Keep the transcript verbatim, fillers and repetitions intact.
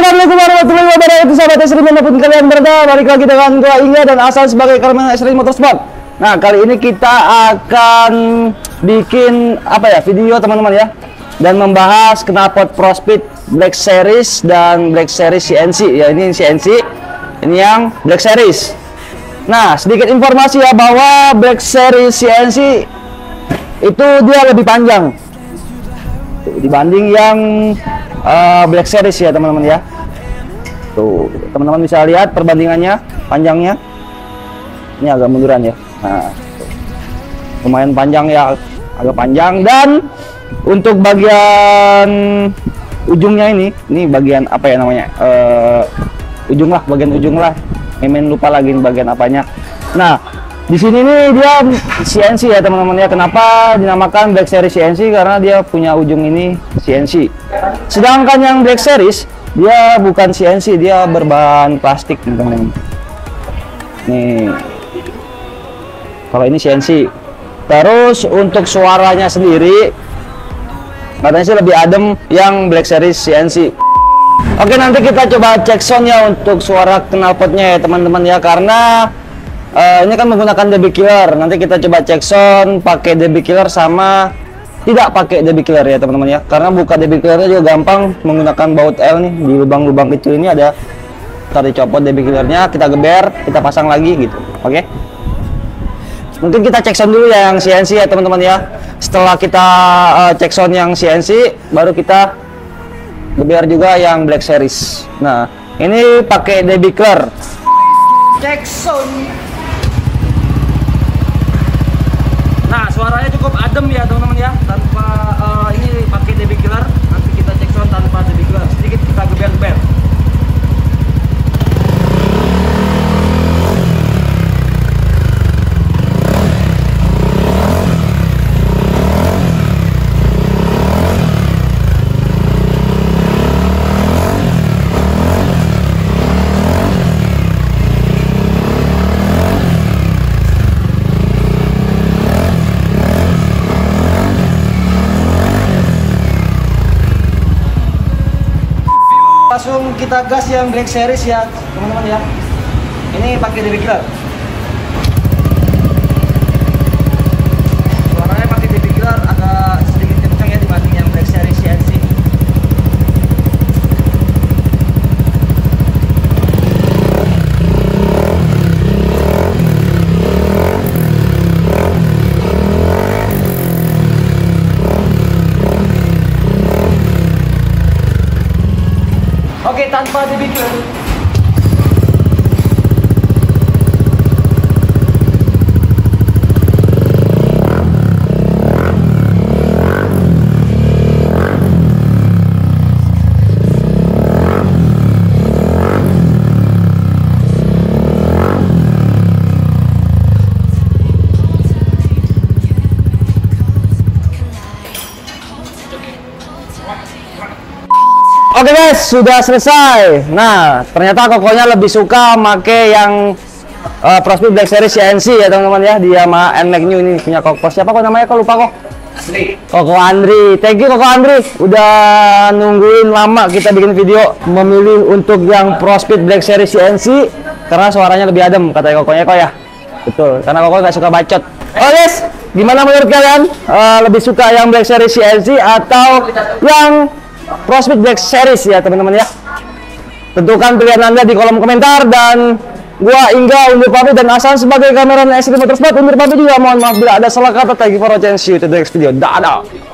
Assalamualaikum warahmatullahi wabarakatuh, sahabat S R I manapun kalian berada. Balik lagi dengan gua Inga dan Hasan sebagai kameramen S R I Motorsport. Nah, kali ini kita akan bikin apa ya, video teman-teman ya, dan membahas knalpot Pro Speed Black Series dan Black Series C N C ya. Ini C N C, ini yang Black Series. Nah, sedikit informasi ya, bahwa Black Series C N C itu dia lebih panjang dibanding yang uh, Black Series ya teman-teman ya. Tuh, teman-teman bisa lihat perbandingannya, panjangnya. Ini agak munduran ya. Nah, lumayan panjang ya, agak panjang. Dan untuk bagian ujungnya ini, ini bagian apa ya namanya? Uh, ujung lah, bagian ujung lah. Memen lupa lagi bagian apanya. Nah, di sini nih dia C N C ya teman-teman ya. Kenapa dinamakan Black Series C N C? Karena dia punya ujung ini C N C. Sedangkan yang Black Series dia bukan C N C, dia berbahan plastik teman-teman. Nih, kalau ini C N C. Terus untuk suaranya sendiri katanya sih lebih adem yang Black Series C N C. Oke, nanti kita coba cek soundnya untuk suara knalpotnya ya teman-teman ya, karena uh, ini kan menggunakan D B killer. Nanti kita coba cek sound pakai D B killer sama tidak pakai D B killer ya teman-teman ya, karena buka D B killernya juga gampang menggunakan baut L nih. Di lubang-lubang kecil ini ada, kita dicopot D B killernya, kita geber, kita pasang lagi gitu. Oke, mungkin kita cek sound dulu ya yang C N C ya teman-teman ya. Setelah kita uh, cek sound yang C N C, baru kita geber juga yang Black Series. Nah, ini pakai D B killer. Cek sound. Nah, suaranya cukup adem ya teman-teman ya, tanpa uh, ini pakai D B killer. Nanti kita cek sound tanpa D B killer. Sedikit kita geber-geber. Langsung kita gas yang Black Series ya teman-teman ya. Ini pakai D B killer. Suaranya pakai D B killer agak sedikit kencang ya dibanding yang Black Series C N C. Oke, tanpa D B killer. Oke guys, sudah selesai. Nah, ternyata kokonya lebih suka make yang uh, Pro Speed Black Series C N C ya teman-teman ya. Dia sama N M A X New ini punya koko. Siapa kok namanya? Kok lupa kok? Asli. Koko Andri. Thank you Koko Andri. Udah nungguin lama kita bikin video memilih untuk yang Pro Speed Black Series C N C karena suaranya lebih adem katanya kokonya kok ya. Betul, karena koko nggak suka bacot. Oh guys, gimana menurut kalian? Uh, lebih suka yang Black Series C N C atau yang Pro Speed Black Series ya teman-teman ya? Tentukan pilihan Anda di kolom komentar. Dan gua Inga undur pamit, dan Hasan sebagai kameramen S R I Motorsport undur pamit juga. Mohon maaf bila ada salah kata. Thank you for watching, see you to the next video. Dadah.